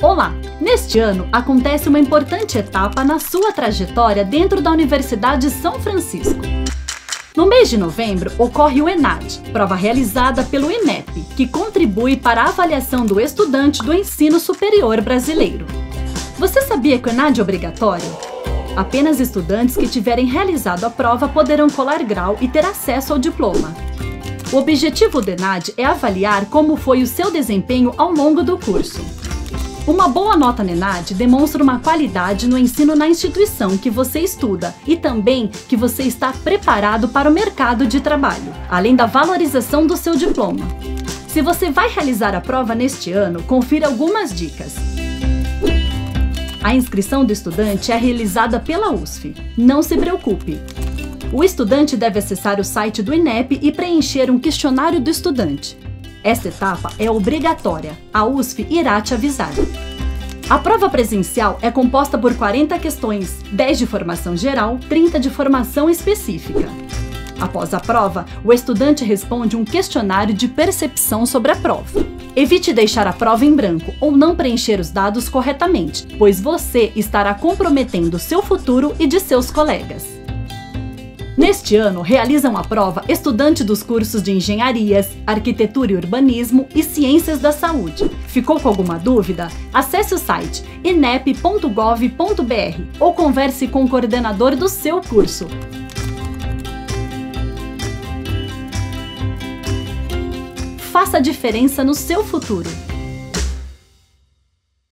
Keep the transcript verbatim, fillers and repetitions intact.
Olá! Neste ano, acontece uma importante etapa na sua trajetória dentro da Universidade São Francisco. No mês de novembro, ocorre o ENAD, prova realizada pelo INEP, que contribui para a avaliação do estudante do ensino superior brasileiro. Você sabia que o ENAD é obrigatório? Apenas estudantes que tiverem realizado a prova poderão colar grau e ter acesso ao diploma. O objetivo do ENAD é avaliar como foi o seu desempenho ao longo do curso. Uma boa nota no ENAD demonstra uma qualidade no ensino na instituição que você estuda e também que você está preparado para o mercado de trabalho, além da valorização do seu diploma. Se você vai realizar a prova neste ano, confira algumas dicas. A inscrição do estudante é realizada pela U S F. Não se preocupe! O estudante deve acessar o site do INEP e preencher um questionário do estudante. Esta etapa é obrigatória, a U S F irá te avisar. A prova presencial é composta por quarenta questões, dez de formação geral, trinta de formação específica. Após a prova, o estudante responde um questionário de percepção sobre a prova. Evite deixar a prova em branco ou não preencher os dados corretamente, pois você estará comprometendo seu futuro e de seus colegas. Neste ano, realizam a prova estudantes dos cursos de Engenharias, Arquitetura e Urbanismo e Ciências da Saúde. Ficou com alguma dúvida? Acesse o site inep ponto gov ponto br ou converse com o coordenador do seu curso. Faça a diferença no seu futuro.